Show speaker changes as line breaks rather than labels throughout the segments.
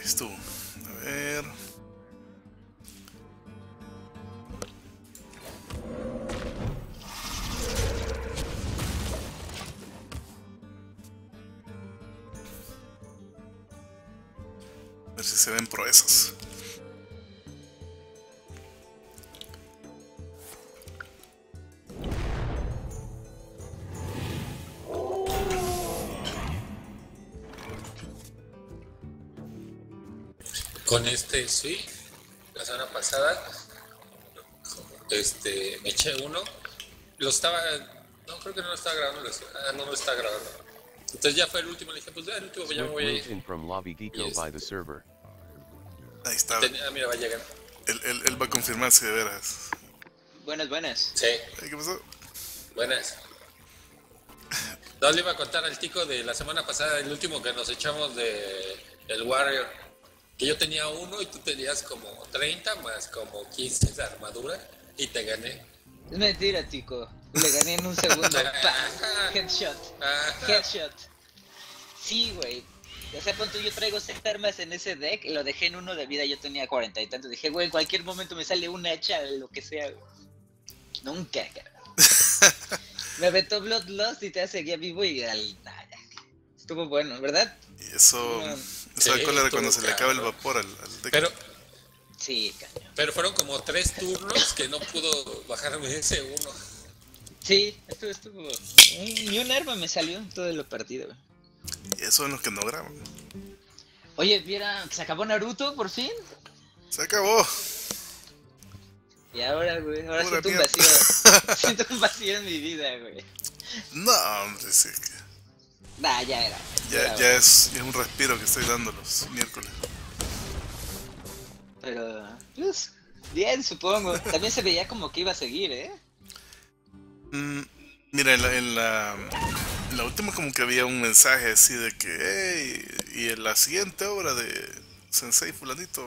estuvo. A ver. A ver si se ven proezas.
Con sí, la semana pasada, me eché uno, lo estaba, no, creo que no lo estaba grabando, no lo estaba grabando. Entonces ya fue el último, le dije, pues el último ya me voy a ir.
Ahí está.
Mira, va a llegar.
Él va a confirmar si de veras.
Buenas, buenas.
Sí.
¿Qué pasó?
Buenas. No, le iba a contar al tico de la semana pasada, el último que nos echamos de el Warrior. Que yo tenía uno y tú tenías como 30 más como 15 de armadura y te gané.
Es mentira, tico. Le gané en un segundo. ¡Pam! Headshot. Headshot. Sí, güey. O sea, cuando yo traigo 6 armas en ese deck, lo dejé en 1 de vida, yo tenía 40 y tanto. Dije, güey, en cualquier momento me sale una hecha, lo que sea, güey. Nunca, carajo. Me aventó Bloodlust y te seguía vivo y estuvo bueno, ¿verdad?
Y eso... Esa cólera cuando se le acaba el vapor al deck.
Pero,
sí, cañón.
Pero fueron como 3 turnos que no pudo bajarme ese uno.
Sí, estuvo. Ni un arma me salió en todo lo partido.
Y eso en los que no graban.
Oye, ¿viera que se acabó Naruto por fin?
Se acabó.
Y ahora, güey, ahora
Pura
siento un
mierda.
vacío. Siento un vacío en mi vida, güey.
No, hombre, sí que...
Nah, ya era.
Ya es un respiro que estoy dando los miércoles.
Pero, pues, bien, supongo. También se veía como que iba a seguir, ¿eh?
Mira, en la última como que había un mensaje así de que, hey, y en la siguiente obra de Sensei fulanito,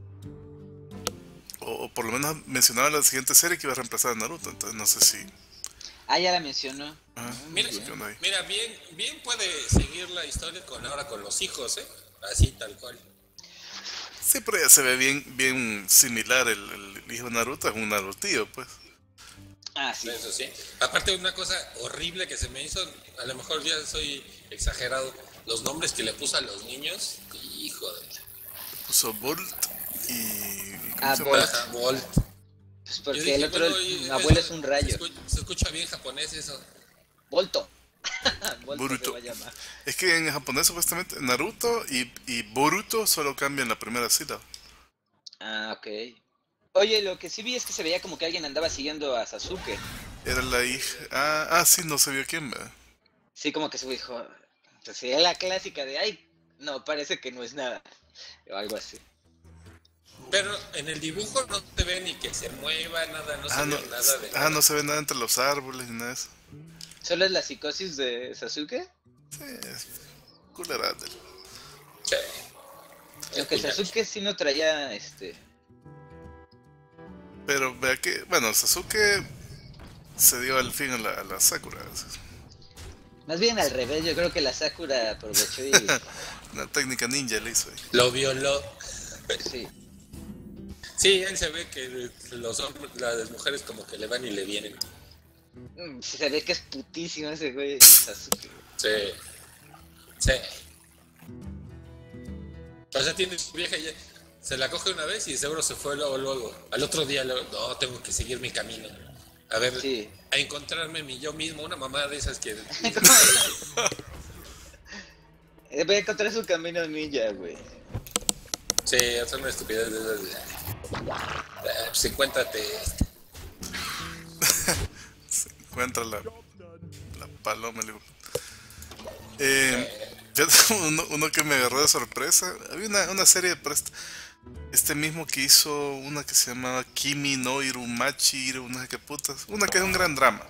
o por lo menos mencionaba la siguiente serie que iba a reemplazar a Naruto, entonces no sé si...
Ya la mencionó.
Mira,
no sé qué onda ahí.
mira, bien puede seguir la historia ahora con los hijos, así tal cual.
Sí, pero ya se ve bien similar el hijo de Naruto, es un Narutío, pues.
Ah, sí.
Eso sí. Aparte, una cosa horrible que se me hizo, a lo mejor ya soy exagerado, los nombres que le puso a los niños, hijo de...
Puso Bolt y...
Ah,
¿cómo se llama?
Bolt.
Bolt.
Pues porque
Dije,
el otro,
bueno,
abuelo es un rayo.
Se escucha bien japonés eso.
Volto. Volto
Boruto.
se va a llamar.
Es que en japonés supuestamente Naruto y Boruto solo cambian la primera sílaba.
Ah, ok. Oye, lo que sí vi es que se veía como que alguien andaba siguiendo a Sasuke.
Era la hija... sí, no se vio quién, ¿verdad?
Sí, como que se dijo... Pues sería la clásica de, ay, no, parece que no es nada. O algo así.
Pero en el dibujo no se ve ni que se mueva, nada, no se ve nada de nada.
No se ve nada entre los árboles ni nada de eso.
¿Solo es la psicosis de Sasuke?
Sí, es culera del...
Sí.
Aunque Sasuke sí no traía,
Pero vea que, bueno, Sasuke se dio al fin a la Sakura.
Más bien al revés, yo creo que la Sakura aprovechó y...
Una técnica ninja le hizo ahí.
Lo violó.
Sí.
Sí, él se ve que los hombres, las mujeres como que le van y le vienen.
Se ve que es putísimo ese güey Sasuke.
Sí. Sí. O sea, tiene su vieja y ya se la coge una vez y seguro se fue luego. Al otro día, no, tengo que seguir mi camino. A ver,
Sí.
a encontrarme yo mismo, una mamá de esas que...
Voy a encontrar su camino ninja, güey.
Sí, hacer una estupidez de esas. Pues encuéntrate.
Se encuentra la paloma. Le digo. Uno que me agarró de sorpresa. Había una serie de este mismo que hizo una que se llamaba Kimi no Irumachi, no sé qué putas. Una que es un gran drama.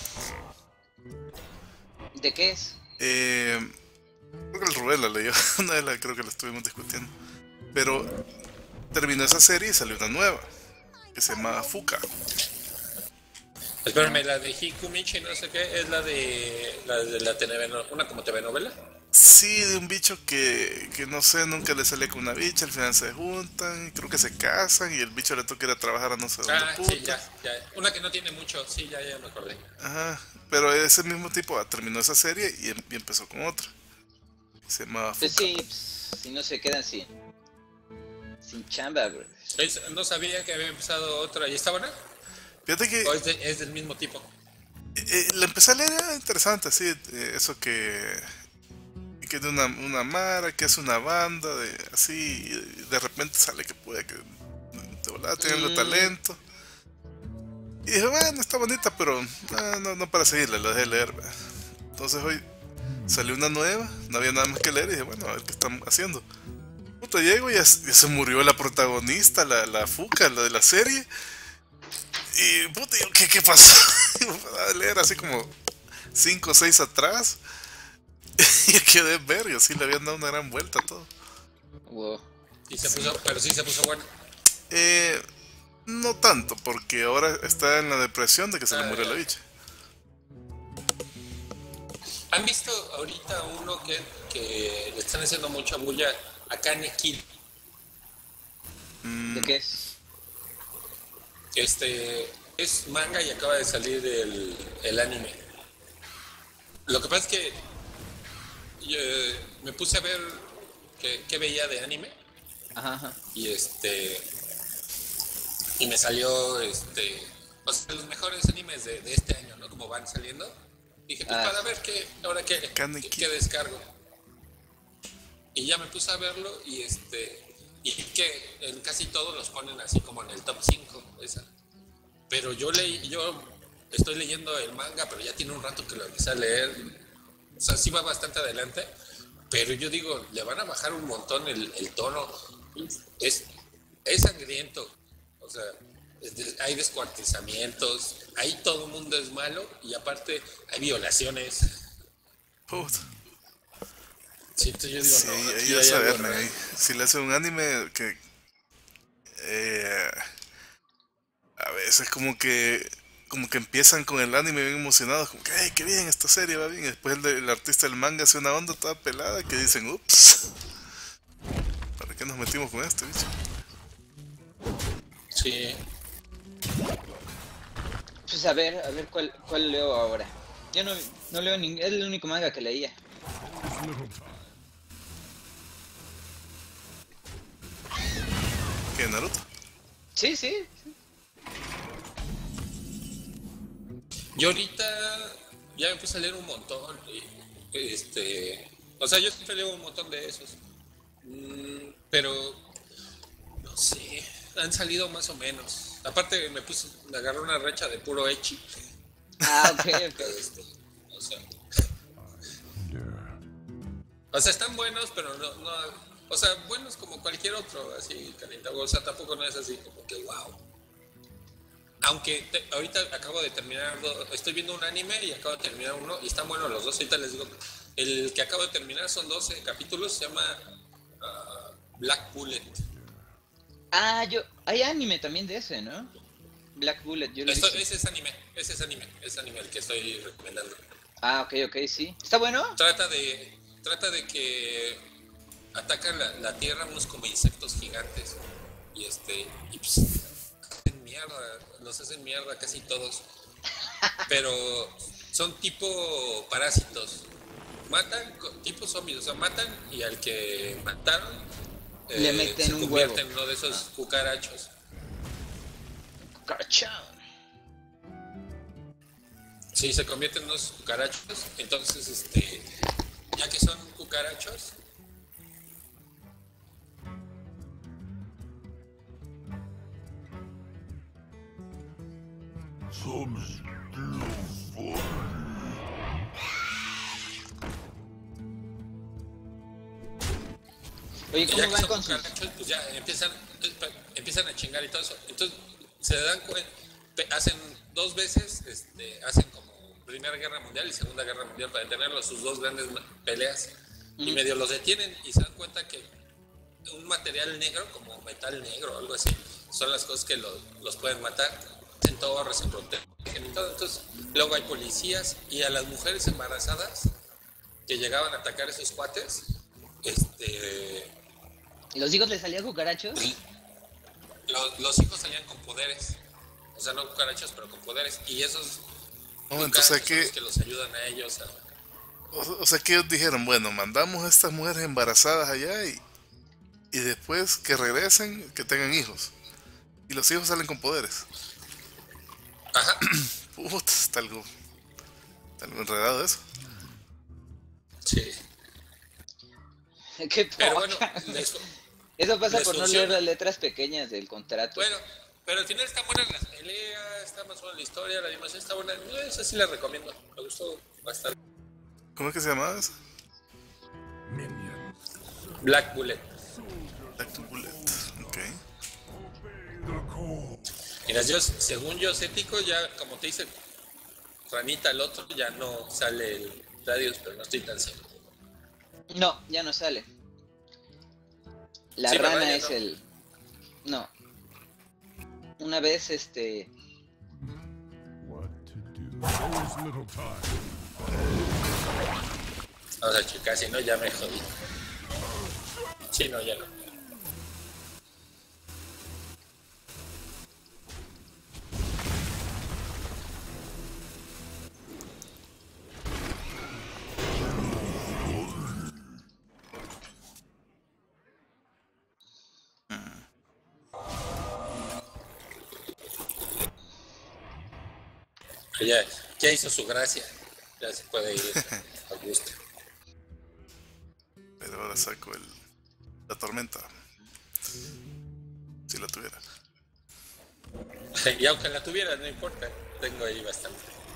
¿De qué es?
Creo que el Rubén la leyó. Una vez creo que la estuvimos discutiendo. Pero terminó esa serie y salió una nueva que se llama Fuka.
Espérame, la de Hikumichi, no sé qué, es la de la telenovela, una como TV novela.
Sí, de un bicho que no sé, nunca le sale con una bicha, al final se juntan, y creo que se casan y el bicho le toca ir a trabajar a no sé dónde
Sí,
puta.
ya. Una que no tiene mucho, sí, ya me acordé.
Ajá, pero ese mismo tipo terminó esa serie y empezó con otra. Se llamaba
Pues
Fuka.
sí, pues, si no se quedan sin chamba, bro.
No sabía que había empezado otra. ¿Y está buena?
Fíjate que
¿O es del mismo tipo?
la empecé a leer, era interesante, sí, eso que de una mara, que es una banda, de así, y de repente sale que puede que de volada tiene algo de
Mm,
talento. Y dije, bueno, está bonita, pero no para seguirla, la dejé leer, ¿verdad? Entonces hoy salió una nueva, no había nada más que leer y dije, bueno, a ver qué están haciendo. Puta, llego y ya se murió la protagonista, la Fuca, la de la serie. Y puta, yo, ¿qué pasó? Y me fui a leer así como 5 o 6 atrás. Y quedé verga, sí le habían dado una gran vuelta a todo.
wow.
Pero sí se puso buena.
Eh, no tanto, porque ahora está en la depresión de que se le murió la
Ya.
bicha.
¿Han visto ahorita uno que le están haciendo mucha bulla a Kane Kill?
¿De qué es?
Es manga y acaba de salir el anime. Lo que pasa es que yo, me puse a ver qué veía de anime
Ajá.
y y me salió o sea, los mejores animes de este año, ¿no? Como van saliendo. Dije, pues para
Sí.
ver ahora
Kaneki.
qué descargo. Y ya me puse a verlo y que en casi todos los ponen así como en el top 5 esa. Pero yo estoy leyendo el manga, pero ya tiene un rato que lo empecé a leer. O sea, sí va bastante adelante, pero yo digo, le van a bajar un montón el tono. Es, es sangriento. O sea, hay descuartizamientos, ahí todo el mundo es malo y aparte hay violaciones.
Puta.
Sí, entonces yo digo,
Sí,
no,
ahí
aquí
vas
hay
a
algo
ver, man,
raro.
si le hace un anime que eh, a veces como que empiezan con el anime bien emocionados, como que ay, qué bien, esta serie va bien, y después el artista del manga hace una onda toda pelada que dicen, ups, ¿para qué nos metimos con este bicho?
Sí,
Pues a ver cuál leo ahora. Yo no leo es el único manga que leía.
¿Qué, Naruto?
Sí.
yo ahorita ya me puse a leer un montón. O sea, yo siempre leo un montón de esos. Pero no sé, han salido más o menos. Aparte me agarré una racha de puro echi.
Ah, ok.
O sea, están buenos, pero no, o sea, buenos como cualquier otro, así, calienta. O sea, tampoco no es así como que wow. Aunque ahorita acabo de terminar, estoy viendo un anime y acabo de terminar uno y están buenos los dos. Ahorita les digo, el que acabo de terminar son 12 capítulos, se llama Black Bullet.
Hay anime también de ese, ¿no? Black Bullet, yo lo he visto.
Ese es anime el que estoy recomendando.
Ah, ok, sí. ¿Está bueno?
Trata de que atacan la tierra unos como insectos gigantes y pues hacen mierda, los hacen mierda casi todos, pero son tipo parásitos, matan tipo zombies, o sea, matan y al que mataron
Le meten
se
un huevo.
convierte en uno de esos cucarachos.
Cucarachón.
Sí, se convierten en unos cucarachos, entonces ya que son cucarachos,
Oye,
ya
¿cómo
que
van
son
con sus...?
cucarachos, pues ya empiezan a chingar y todo eso. Entonces se dan cuenta, hacen 2 veces, hacen como Primera Guerra Mundial y Segunda Guerra Mundial para detenerlos, sus dos grandes peleas, y medio los detienen y se dan cuenta que un material negro, como metal negro o algo así, son las cosas que los pueden matar. En torres, se protegen y todo. Entonces, luego hay policías y a las mujeres embarazadas que llegaban a atacar a esos cuates,
¿Los hijos le salían cucarachos?
los hijos salían con poderes. O sea, no cucarachos, pero con poderes. Y esos
Momento, o sea
son los que los ayudan a ellos a...
O sea que ellos dijeron, bueno, mandamos a estas mujeres embarazadas allá y después que regresen, que tengan hijos. Y los hijos salen con poderes.
Ajá.
Puta, está algo enredado eso.
Sí.
Qué
Pero bueno,
poca. Eso pasa
les
por no
funciona.
leer las letras pequeñas del contrato.
Bueno, pero al final están buenas las peleas, está más buena la historia, la animación está buena. Esa sí la recomiendo, me gustó bastante.
¿Cómo es que se llamaba eso?
Black Bullet.
Black Bullet, ok.
Mira, según yo, Cético, ya como te dice Ranita, el otro, ya no sale el Radius, pero no estoy tan seguro.
No, ya no sale. La
Sí,
rana
¿verdad? Ya
es
no.
el... No. Una vez,
What to do? There is little time.
Vamos a checar, si no ya me jodí. Sí, no, ya no. Ya hizo su gracia. Ya se puede ir a gusto.
Pero ahora saco la tormenta. Si la tuviera.
Y aunque la tuviera, no importa. Tengo ahí bastante.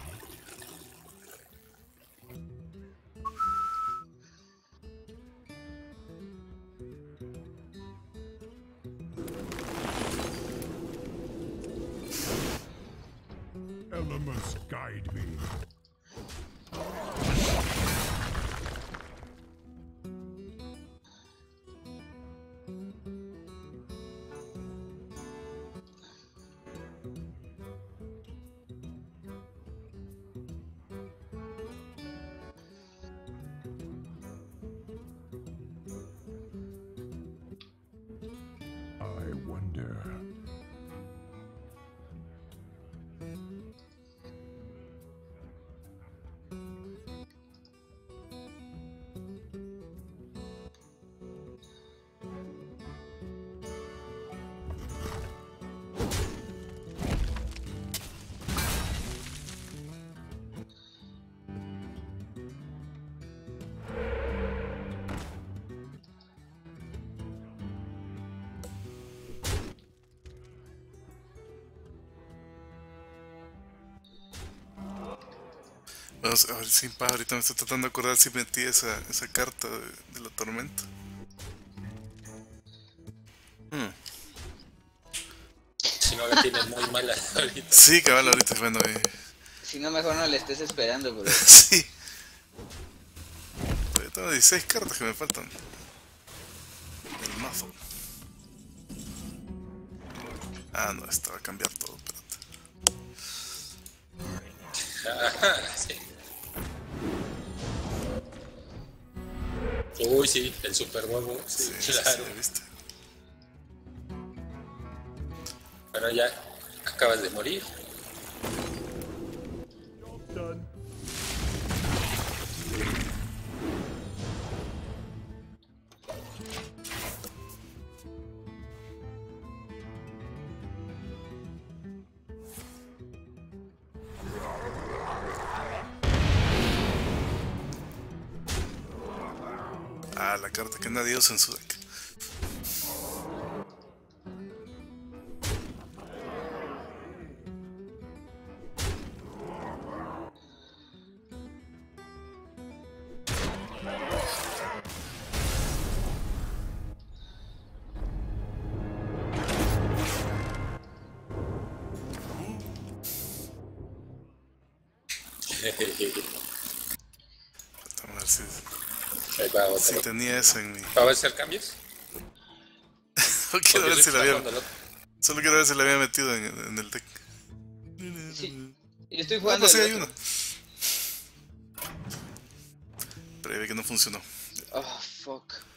Elements guide me. I wonder.
Bueno, a ver, sin paz, ahorita me estoy tratando de acordar si metí esa carta de la tormenta.
Si no la tienes muy mala ahorita.
Sí, cabal, ahorita, bueno,
Si no, mejor no le estés esperando, bro.
sí. Todavía tengo 16 cartas que me faltan. El mazo. Ah, no, esta va a cambiar todo, espérate.
Ajá, sí. Uy, sí, el super huevo. Sí,
Sí,
claro.
sí, ¿viste?
Pero ya acabas de morir.
Done.
Ah, la carta que nadie usa en su deck. Vamos a ver
Ahí va otro.
si tenía eso en mi...
¿Va a hacer cambios?
No quiero ver si la había...
Cuando lo-
Solo quiero ver si la había metido en el deck.
Sí. Yo estoy
Ah,
jugando
pues sí,
el
hay
otro.
uno. Pero ya vi que no funcionó.
Oh, fuck.